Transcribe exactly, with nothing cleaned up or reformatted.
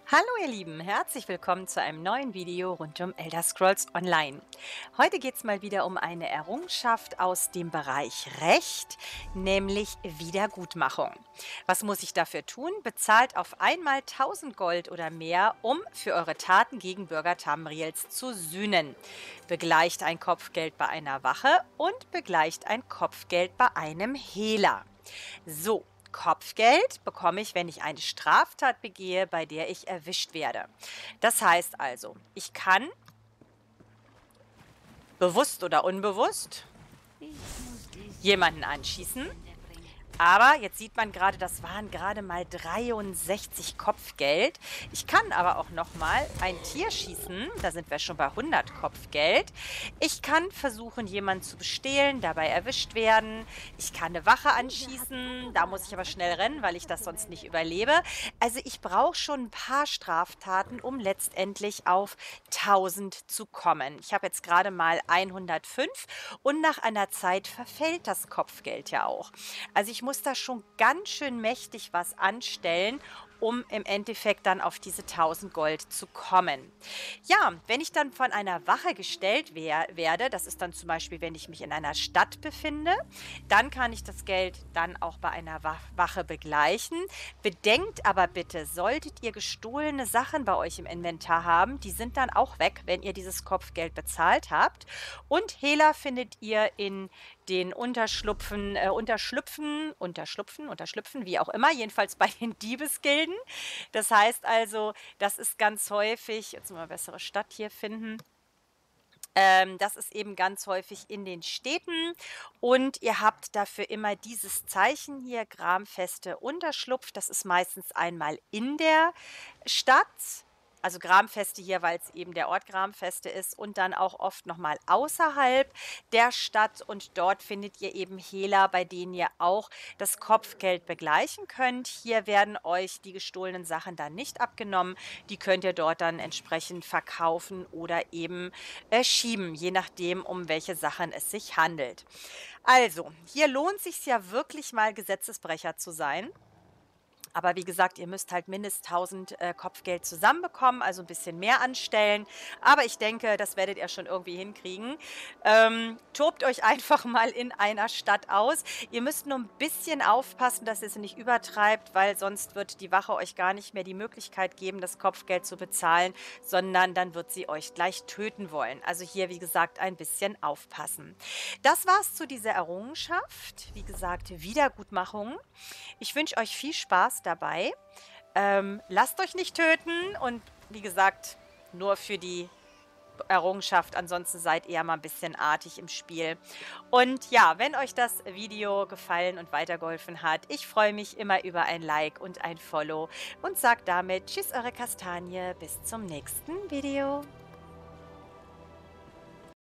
Hallo ihr Lieben, herzlich willkommen zu einem neuen Video rund um Elder Scrolls Online. Heute geht es mal wieder um eine Errungenschaft aus dem Bereich Recht, nämlich Wiedergutmachung. Was muss ich dafür tun? Bezahlt auf einmal tausend Gold oder mehr, um für eure Taten gegen Bürger Tamriels zu sühnen. Begleicht ein Kopfgeld bei einer Wache und begleicht ein Kopfgeld bei einem Hehler. So. Kopfgeld bekomme ich, wenn ich eine Straftat begehe, bei der ich erwischt werde. Das heißt also, ich kann bewusst oder unbewusst jemanden anschießen. Aber jetzt sieht man gerade, das waren gerade mal dreiundsechzig Kopfgeld. Ich kann aber auch noch mal ein Tier schießen. Da sind wir schon bei hundert Kopfgeld. Ich kann versuchen, jemanden zu bestehlen, dabei erwischt werden. Ich kann eine Wache anschießen. Da muss ich aber schnell rennen, weil ich das sonst nicht überlebe. Also ich brauche schon ein paar Straftaten, um letztendlich auf tausend zu kommen. Ich habe jetzt gerade mal hundertfünf und nach einer Zeit verfällt das Kopfgeld ja auch. Also ich muss da schon ganz schön mächtig was anstellen, um im Endeffekt dann auf diese tausend Gold zu kommen. Ja, wenn ich dann von einer Wache gestellt wer werde, das ist dann zum Beispiel, wenn ich mich in einer Stadt befinde, dann kann ich das Geld dann auch bei einer Wa Wache begleichen. Bedenkt aber bitte, solltet ihr gestohlene Sachen bei euch im Inventar haben, die sind dann auch weg, wenn ihr dieses Kopfgeld bezahlt habt. Und Hehler findet ihr in den Unterschlupfen, äh, Unterschlüpfen, Unterschlupfen, Unterschlüpfen, wie auch immer, jedenfalls bei den Diebesgilden. Das heißt also, das ist ganz häufig, jetzt mal eine bessere Stadt hier finden. Ähm, das ist eben ganz häufig in den Städten und ihr habt dafür immer dieses Zeichen hier, Gramfeste Unterschlupf. Das ist meistens einmal in der Stadt. Also Gramfeste hier, weil es eben der Ort Gramfeste ist und dann auch oft noch mal außerhalb der Stadt und dort findet ihr eben Hehler, bei denen ihr auch das Kopfgeld begleichen könnt. Hier werden euch die gestohlenen Sachen dann nicht abgenommen, die könnt ihr dort dann entsprechend verkaufen oder eben äh, schieben, je nachdem, um welche Sachen es sich handelt. Also, hier lohnt sich ja wirklich mal Gesetzesbrecher zu sein. Aber wie gesagt, ihr müsst halt mindestens tausend äh, Kopfgeld zusammenbekommen, also ein bisschen mehr anstellen. Aber ich denke, das werdet ihr schon irgendwie hinkriegen. Ähm, tobt euch einfach mal in einer Stadt aus. Ihr müsst nur ein bisschen aufpassen, dass ihr es nicht übertreibt, weil sonst wird die Wache euch gar nicht mehr die Möglichkeit geben, das Kopfgeld zu bezahlen, sondern dann wird sie euch gleich töten wollen. Also hier, wie gesagt, ein bisschen aufpassen. Das war's zu dieser Errungenschaft. Wie gesagt, Wiedergutmachung. Ich wünsche euch viel Spaß dabei. Ähm, lasst euch nicht töten und wie gesagt, nur für die Errungenschaft. Ansonsten seid ihr mal ein bisschen artig im Spiel. Und ja, wenn euch das Video gefallen und weitergeholfen hat, ich freue mich immer über ein Like und ein Follow und sage damit Tschüss, eure Kastanie, bis zum nächsten Video.